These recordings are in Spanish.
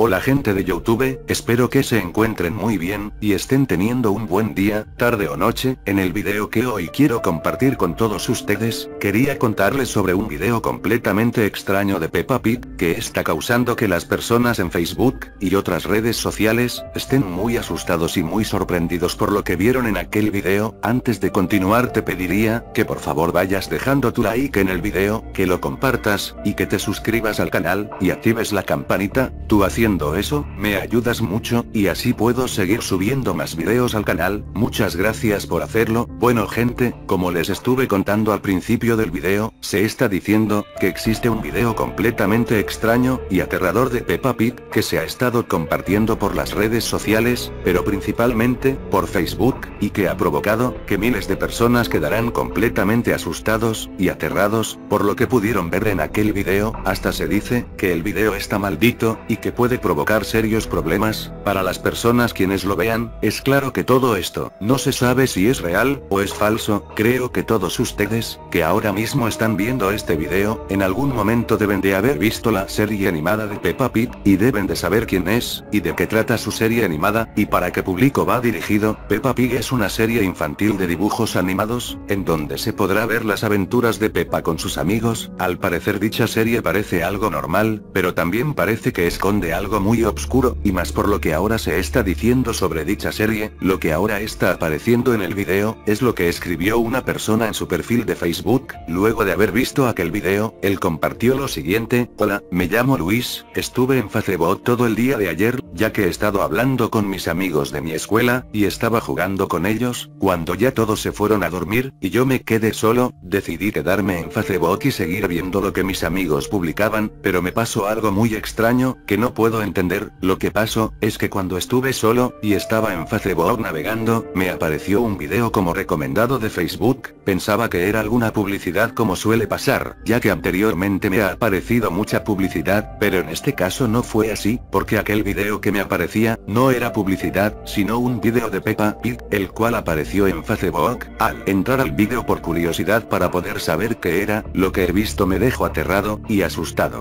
Hola gente de YouTube, espero que se encuentren muy bien, y estén teniendo un buen día, tarde o noche. En el video que hoy quiero compartir con todos ustedes, quería contarles sobre un video completamente extraño de Peppa Pig, que está causando que las personas en Facebook, y otras redes sociales, estén muy asustados y muy sorprendidos por lo que vieron en aquel video. Antes de continuar te pediría, que por favor vayas dejando tu like en el video, que lo compartas, y que te suscribas al canal, y actives la campanita. Tú haciendo eso, me ayudas mucho, y así puedo seguir subiendo más videos al canal. Muchas gracias por hacerlo. Bueno gente, como les estuve contando al principio del video, se está diciendo, que existe un video completamente extraño, y aterrador de Peppa Pig, que se ha estado compartiendo por las redes sociales, pero principalmente, por Facebook, y que ha provocado, que miles de personas quedarán completamente asustados, y aterrados, por lo que pudieron ver en aquel video. Hasta se dice, que el video está maldito, y que puede provocar serios problemas, para las personas quienes lo vean. Es claro que todo esto, no se sabe si es real, o es falso. Creo que todos ustedes, que ahora mismo están viendo este video, en algún momento deben de haber visto la serie animada de Peppa Pig, y deben de saber quién es, y de qué trata su serie animada, y para qué público va dirigido. Peppa Pig es una serie infantil de dibujos animados, en donde se podrá ver las aventuras de Peppa con sus amigos. Al parecer dicha serie parece algo normal, pero también parece que esconde algo muy oscuro, y más por lo que ahora se está diciendo sobre dicha serie. Lo que ahora está apareciendo en el video, es lo que escribió una persona en su perfil de Facebook. Luego de haber visto aquel video, él compartió lo siguiente: hola, me llamo Luis, estuve en Facebook todo el día de ayer, ya que he estado hablando con mis amigos de mi escuela, y estaba jugando con ellos. Cuando ya todos se fueron a dormir, y yo me quedé solo, decidí quedarme en Facebook y seguir viendo lo que mis amigos publicaban, pero me pasó algo muy extraño, que no puedo entender. Lo que pasó, es que cuando estuve solo, y estaba en Facebook navegando, me apareció un video como recomendado de Facebook. Pensaba que era alguna publicidad, como suele pasar, ya que anteriormente me ha aparecido mucha publicidad, pero en este caso no fue así, porque aquel video que me aparecía, no era publicidad, sino un video de Peppa Pig, el cual apareció en Facebook. Al entrar al video por curiosidad para poder saber qué era, lo que he visto me dejó aterrado, y asustado.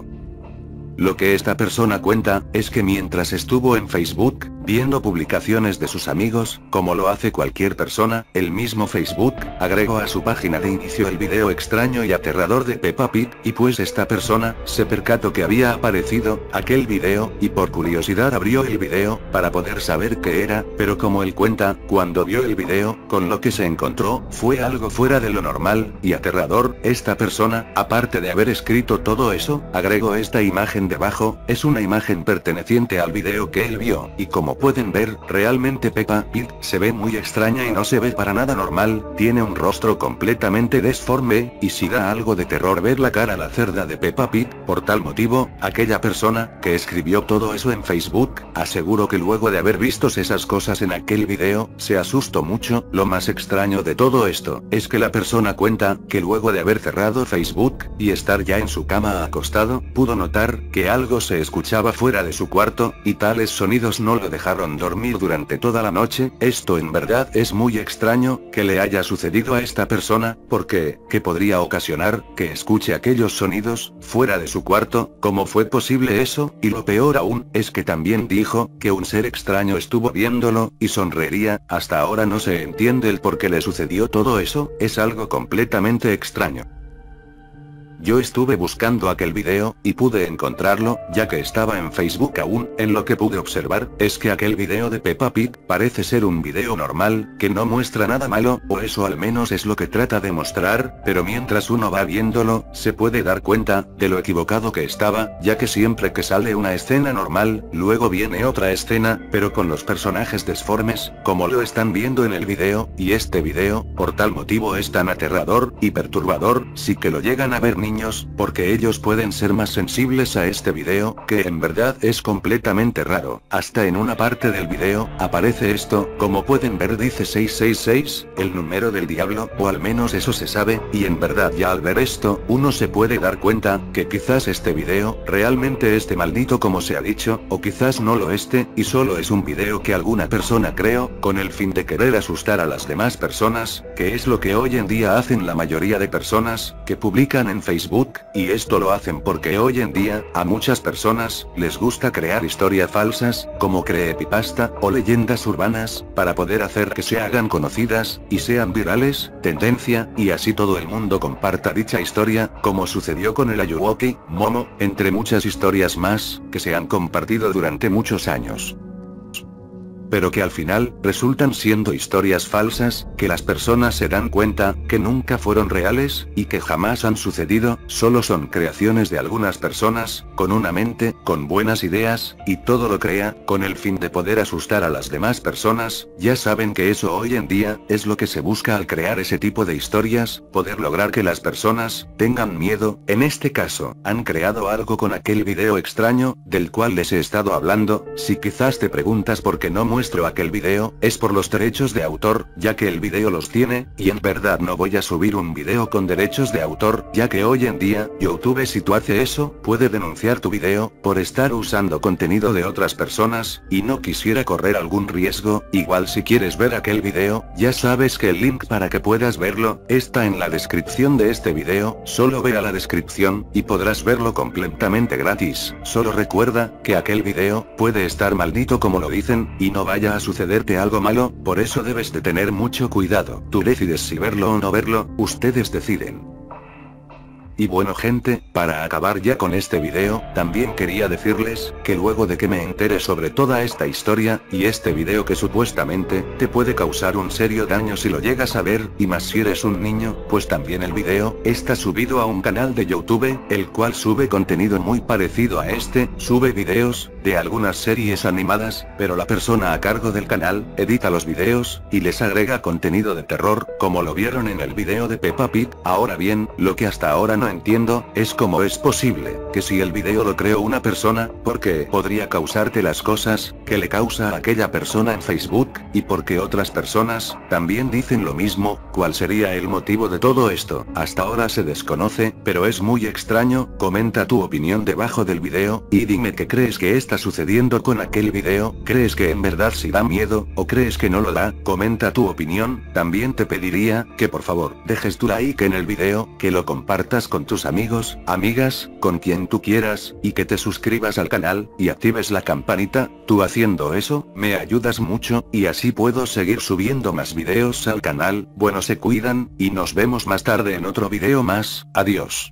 Lo que esta persona cuenta, es que mientras estuvo en Facebook, viendo publicaciones de sus amigos, como lo hace cualquier persona, el mismo Facebook, agregó a su página de inicio el video extraño y aterrador de Peppa Pig, y pues esta persona, se percató que había aparecido, aquel video, y por curiosidad abrió el video, para poder saber qué era, pero como él cuenta, cuando vio el video, con lo que se encontró, fue algo fuera de lo normal, y aterrador. Esta persona, aparte de haber escrito todo eso, agregó esta imagen debajo. Es una imagen perteneciente al video que él vio, y como pueden ver, realmente Peppa Pig se ve muy extraña y no se ve para nada normal. Tiene un rostro completamente deforme, y si da algo de terror ver la cara a la cerda de Peppa Pig. Por tal motivo, aquella persona, que escribió todo eso en Facebook, aseguró que luego de haber visto esas cosas en aquel video, se asustó mucho. Lo más extraño de todo esto, es que la persona cuenta, que luego de haber cerrado Facebook, y estar ya en su cama acostado, pudo notar, que algo se escuchaba fuera de su cuarto, y tales sonidos no lo dejaron dormir durante toda la noche. Esto en verdad es muy extraño, que le haya sucedido a esta persona, porque, ¿qué podría ocasionar, que escuche aquellos sonidos, fuera de su cuarto? ¿Cómo fue posible eso? Y lo peor aún, es que también dijo, que un ser extraño estuvo viéndolo, y sonreiría. Hasta ahora no se entiende el por qué le sucedió todo eso. Es algo completamente extraño. Yo estuve buscando aquel video, y pude encontrarlo, ya que estaba en Facebook aún. En lo que pude observar, es que aquel video de Peppa Pig, parece ser un video normal, que no muestra nada malo, o eso al menos es lo que trata de mostrar, pero mientras uno va viéndolo, se puede dar cuenta, de lo equivocado que estaba, ya que siempre que sale una escena normal, luego viene otra escena, pero con los personajes deformes, como lo están viendo en el video, y este video, por tal motivo es tan aterrador, y perturbador, si que lo llegan a ver niños, porque ellos pueden ser más sensibles a este video, que en verdad es completamente raro. Hasta en una parte del video, aparece esto, como pueden ver dice 666, el número del diablo, o al menos eso se sabe, y en verdad ya al ver esto, uno se puede dar cuenta, que quizás este video, realmente esté maldito como se ha dicho, o quizás no lo esté, y solo es un video que alguna persona creó, con el fin de querer asustar a las demás personas, que es lo que hoy en día hacen la mayoría de personas, que publican en Facebook Facebook, y esto lo hacen porque hoy en día, a muchas personas, les gusta crear historias falsas, como creepypasta, o leyendas urbanas, para poder hacer que se hagan conocidas, y sean virales, tendencia, y así todo el mundo comparta dicha historia, como sucedió con el Ayuwoki, Momo, entre muchas historias más, que se han compartido durante muchos años. Pero que al final, resultan siendo historias falsas, que las personas se dan cuenta, que nunca fueron reales, y que jamás han sucedido, solo son creaciones de algunas personas, con una mente, con buenas ideas, y todo lo crea, con el fin de poder asustar a las demás personas. Ya saben que eso hoy en día, es lo que se busca al crear ese tipo de historias, poder lograr que las personas, tengan miedo. En este caso, han creado algo con aquel video extraño, del cual les he estado hablando. Si quizás te preguntas por qué no muestro aquel video, es por los derechos de autor, ya que el video los tiene, y en verdad no voy a subir un video con derechos de autor, ya que hoy en día, YouTube si tú haces eso, puede denunciar tu video, por estar usando contenido de otras personas, y no quisiera correr algún riesgo. Igual si quieres ver aquel video, ya sabes que el link para que puedas verlo, está en la descripción de este video, solo ve a la descripción, y podrás verlo completamente gratis. Solo recuerda, que aquel video, puede estar maldito como lo dicen, y no vaya a sucederte algo malo, por eso debes de tener mucho cuidado. Tú decides si verlo o no verlo, ustedes deciden. Y bueno gente, para acabar ya con este video, también quería decirles, que luego de que me entere sobre toda esta historia, y este video que supuestamente, te puede causar un serio daño si lo llegas a ver, y más si eres un niño, pues también el video, está subido a un canal de YouTube, el cual sube contenido muy parecido a este, sube videos, de algunas series animadas, pero la persona a cargo del canal, edita los videos, y les agrega contenido de terror, como lo vieron en el video de Peppa Pig. Ahora bien, lo que hasta ahora no entiendo, es cómo es posible, que si el video lo creó una persona, ¿por qué podría causarte las cosas, que le causa a aquella persona en Facebook, y porque otras personas, también dicen lo mismo? ¿Cuál sería el motivo de todo esto? Hasta ahora se desconoce, pero es muy extraño. Comenta tu opinión debajo del video, y dime qué crees que está sucediendo con aquel video. ¿Crees que en verdad sí da miedo, o crees que no lo da? Comenta tu opinión. También te pediría, que por favor, dejes tu like en el video, que lo compartas con tus amigos, amigas, con quien tú quieras, y que te suscribas al canal, y actives la campanita. Tú haciendo eso, me ayudas mucho, y así puedo seguir subiendo más videos al canal. Bueno, se cuidan, y nos vemos más tarde en otro video más. Adiós.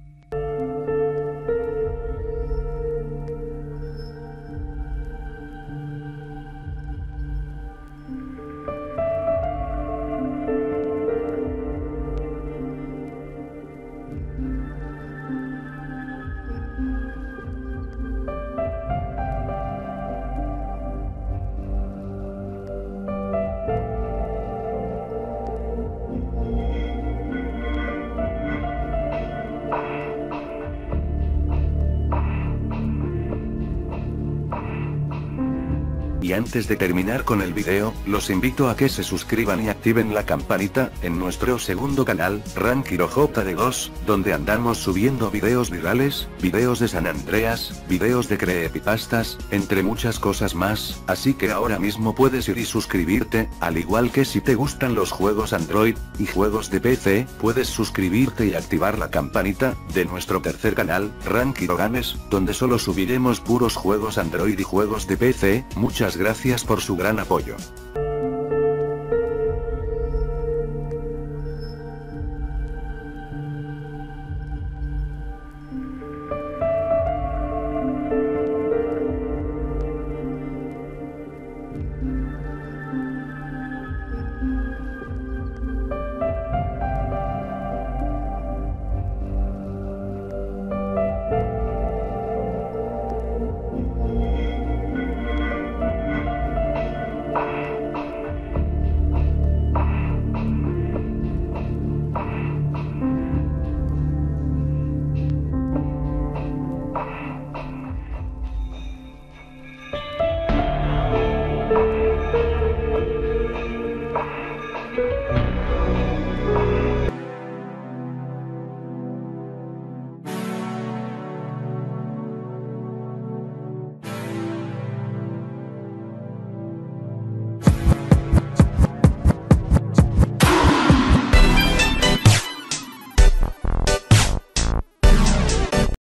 Y antes de terminar con el video, los invito a que se suscriban y activen la campanita, en nuestro segundo canal, Rankiro JD2, donde andamos subiendo videos virales, videos de San Andreas, videos de creepypastas, entre muchas cosas más. Así que ahora mismo puedes ir y suscribirte, al igual que si te gustan los juegos Android, y juegos de PC, puedes suscribirte y activar la campanita, de nuestro tercer canal, Rankiro Games, donde solo subiremos puros juegos Android y juegos de PC. Muchas gracias por su gran apoyo.